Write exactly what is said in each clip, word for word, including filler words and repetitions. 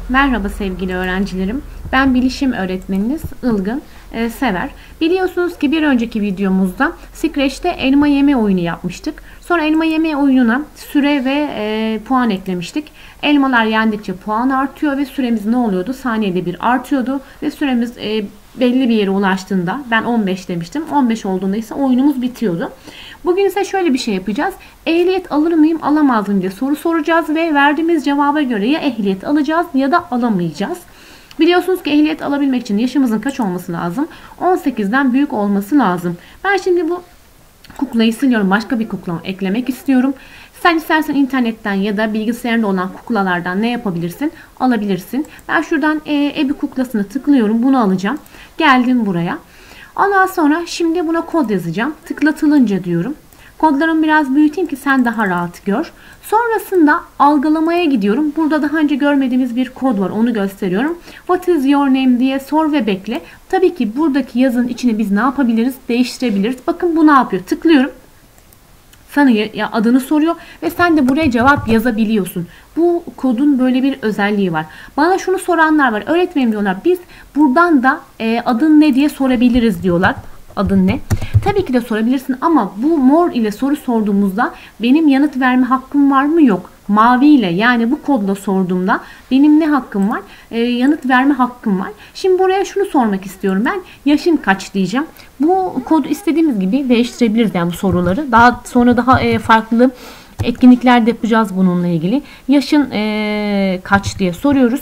Merhaba sevgili öğrencilerim. Ben bilişim öğretmeniniz Ilgın e, Sever. Biliyorsunuz ki bir önceki videomuzda Scratch'te elma yeme oyunu yapmıştık. Sonra elma yeme oyununa süre ve e, puan eklemiştik. Elmalar yendikçe puan artıyor ve süremiz ne oluyordu? Saniyede bir artıyordu ve süremiz e, belli bir yere ulaştığında, ben on beş demiştim, on beş olduğunda ise oyunumuz bitiyordu. Bugün ise şöyle bir şey yapacağız. Ehliyet alır mıyım, alamaz mıyım diye soru soracağız ve verdiğimiz cevaba göre ya ehliyet alacağız ya da alamayacağız. Biliyorsunuz ki ehliyet alabilmek için yaşımızın kaç olması lazım? on sekizden büyük olması lazım. Ben şimdi bu kuklayı siliyorum. Başka bir kukla eklemek istiyorum. Sen istersen internetten ya da bilgisayarında olan kuklalardan ne yapabilirsin? Alabilirsin. Ben şuradan e, ebi kuklasını tıklıyorum. Bunu alacağım. Geldim buraya. Ondan sonra şimdi buna kod yazacağım. Tıklatılınca diyorum. Kodlarımı biraz büyüteyim ki sen daha rahat gör. Sonrasında algılamaya gidiyorum. Burada daha önce görmediğimiz bir kod var. Onu gösteriyorum. What is your name diye sor ve bekle. Tabii ki buradaki yazının içine biz ne yapabiliriz? Değiştirebiliriz. Bakın bu ne yapıyor? Tıklıyorum. Sana ya adını soruyor ve sen de buraya cevap yazabiliyorsun. Bu kodun böyle bir özelliği var. Bana şunu soranlar var. Öğretmenim diyorlar. Biz buradan da e, adın ne diye sorabiliriz diyorlar. Adın ne? Tabii ki de sorabilirsin ama bu mor ile soru sorduğumuzda benim yanıt verme hakkım var mı? Yok. Mavi ile yani bu kodla sorduğumda benim ne hakkım var? Ee, yanıt verme hakkım var. Şimdi buraya şunu sormak istiyorum ben. Yaşın kaç diyeceğim. Bu kodu istediğimiz gibi değiştirebiliriz yani bu soruları. Daha sonra daha e, farklı etkinlikler de yapacağız bununla ilgili. Yaşın e, kaç diye soruyoruz.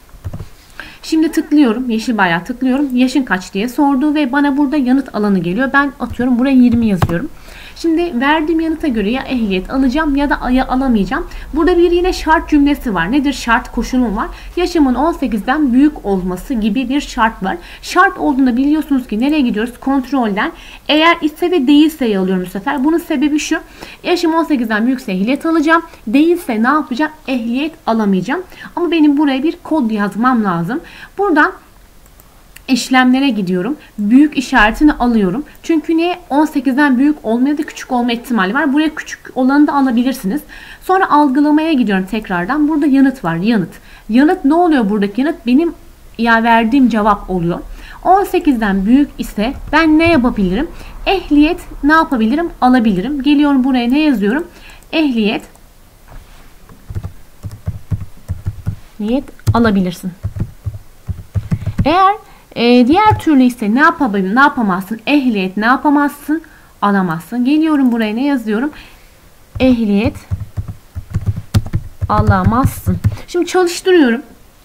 Şimdi tıklıyorum. Yeşil bayrağı tıklıyorum. Yaşın kaç diye sordu ve bana burada yanıt alanı geliyor. Ben atıyorum buraya yirmi yazıyorum. Şimdi verdiğim yanıta göre ya ehliyet alacağım ya da ya alamayacağım. Burada bir yine şart cümlesi var. Nedir şart? Koşulum var. Yaşımın on sekizden büyük olması gibi bir şart var. Şart olduğunda biliyorsunuz ki nereye gidiyoruz? Kontrolden. Eğer ise ve değilse alıyorum bu sefer. Bunun sebebi şu. Yaşım on sekizden büyükse ehliyet alacağım. Değilse ne yapacağım? Ehliyet alamayacağım. Ama benim buraya bir kod yazmam lazım. Buradan işlemlere gidiyorum. Büyük işaretini alıyorum. Çünkü niye? on sekizden büyük olmaya da küçük olma ihtimali var. Buraya küçük olanı da alabilirsiniz. Sonra algılamaya gidiyorum tekrardan. Burada yanıt var. Yanıt. Yanıt ne oluyor buradaki yanıt? Benim ya verdiğim cevap oluyor. on sekizden büyük ise ben ne yapabilirim? Ehliyet ne yapabilirim? Alabilirim. Geliyorum buraya ne yazıyorum? Ehliyet niyet alabilirsin. Eğer e, diğer türlü ise ne yapabilirim? Ne yapamazsın? Ehliyet ne yapamazsın? Alamazsın. Geliyorum buraya ne yazıyorum? Ehliyet alamazsın. Şimdi çalıştırıyorum.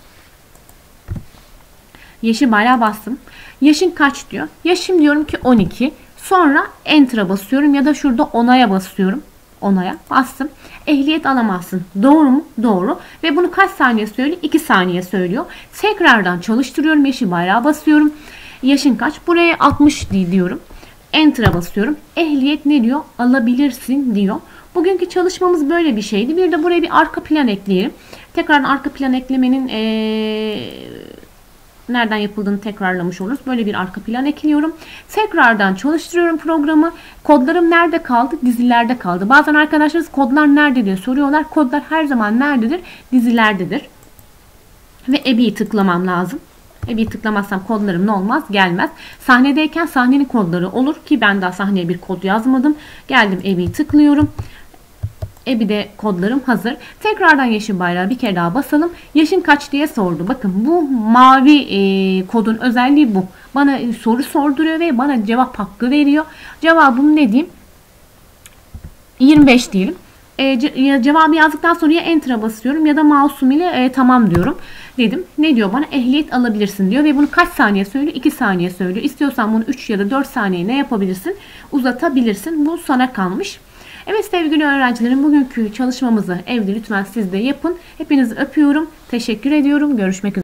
Yeşil bayrağı bastım. Yaşın kaç diyor? Yaşım diyorum ki on iki. Sonra enter'a basıyorum ya da şurada onaya basıyorum. Onaya bastım. Ehliyet alamazsın. Doğru mu? Doğru. Ve bunu kaç saniye söylüyor? iki saniye söylüyor. Tekrardan çalıştırıyorum. Yeşil bayrağı basıyorum. Yaşın kaç? Buraya altmış diyorum. Enter'a basıyorum. Ehliyet ne diyor? Alabilirsin diyor. Bugünkü çalışmamız böyle bir şeydi. Bir de buraya bir arka plan ekleyelim. Tekrardan arka plan eklemenin ee, nereden yapıldığını tekrarlamış oluruz. Böyle bir arka plan ekliyorum. Tekrardan çalıştırıyorum programı. Kodlarım nerede kaldı? Dizilerde kaldı. Bazen arkadaşlarınız kodlar nerede diye soruyorlar. Kodlar her zaman nerededir? Dizilerdedir. Ve ebi'yi tıklamam lazım. ebi'yi tıklamazsam kodlarım ne olmaz? Gelmez. Sahnedeyken sahnenin kodları olur ki ben daha sahneye bir kod yazmadım. Geldim ebi'yi tıklıyorum. ebi'de kodlarım hazır. Tekrardan yeşil bayrağı bir kere daha basalım. Yaşın kaç diye sordu. Bakın bu mavi e, kodun özelliği bu. Bana soru sorduruyor ve bana cevap hakkı veriyor. Cevabım ne diyeyim? yirmi beş diyelim. E, ce cevabı yazdıktan sonra ya enter'a basıyorum ya da mouse'um ile e, tamam diyorum. Dedim. Ne diyor bana? Ehliyet alabilirsin diyor ve bunu kaç saniye söylüyor? iki saniye söylüyor. İstiyorsan bunu üç ya da dört saniye ne yapabilirsin? Uzatabilirsin. Bu sana kalmış. Evet sevgili öğrencilerim, bugünkü çalışmamızı evde lütfen siz de yapın. Hepinizi öpüyorum. Teşekkür ediyorum. Görüşmek üzere.